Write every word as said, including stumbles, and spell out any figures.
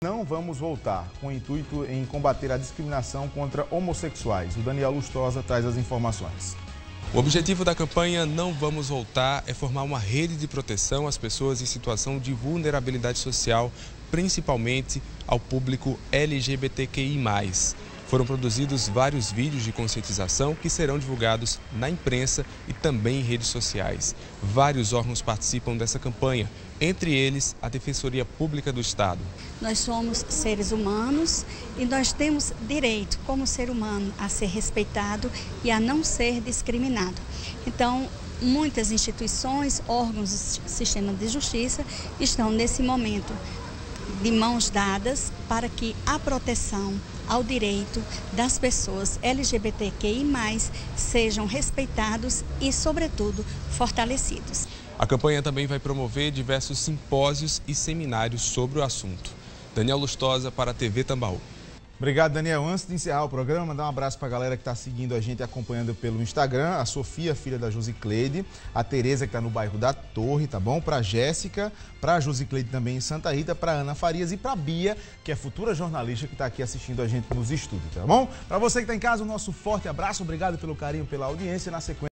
Não vamos voltar, com o intuito em combater a discriminação contra homossexuais. O Daniel Lustosa traz as informações. O objetivo da campanha Não Vamos Voltar é formar uma rede de proteção às pessoas em situação de vulnerabilidade social, principalmente ao público L G B T Q I mais. Foram produzidos vários vídeos de conscientização que serão divulgados na imprensa e também em redes sociais. Vários órgãos participam dessa campanha, entre eles a Defensoria Pública do Estado. Nós somos seres humanos e nós temos direito, como ser humano, a ser respeitado e a não ser discriminado. Então, muitas instituições, órgãos do sistema de justiça estão nesse momento de mãos dadas para que a proteção ao direito das pessoas L G B T Q I mais, sejam respeitados e, sobretudo, fortalecidos. A campanha também vai promover diversos simpósios e seminários sobre o assunto. Daniel Lustosa para a T V Tambaú. Obrigado, Daniel. Antes de encerrar o programa, mandar um abraço para a galera que está seguindo a gente e acompanhando pelo Instagram. A Sofia, filha da Josicleide, a Tereza, que está no bairro da Torre, tá bom? Para a Jéssica, para a Josicleide também em Santa Rita, para a Ana Farias e para a Bia, que é futura jornalista que está aqui assistindo a gente nos estúdios, tá bom? Para você que está em casa, um nosso forte abraço. Obrigado pelo carinho, pela audiência. Na sequência,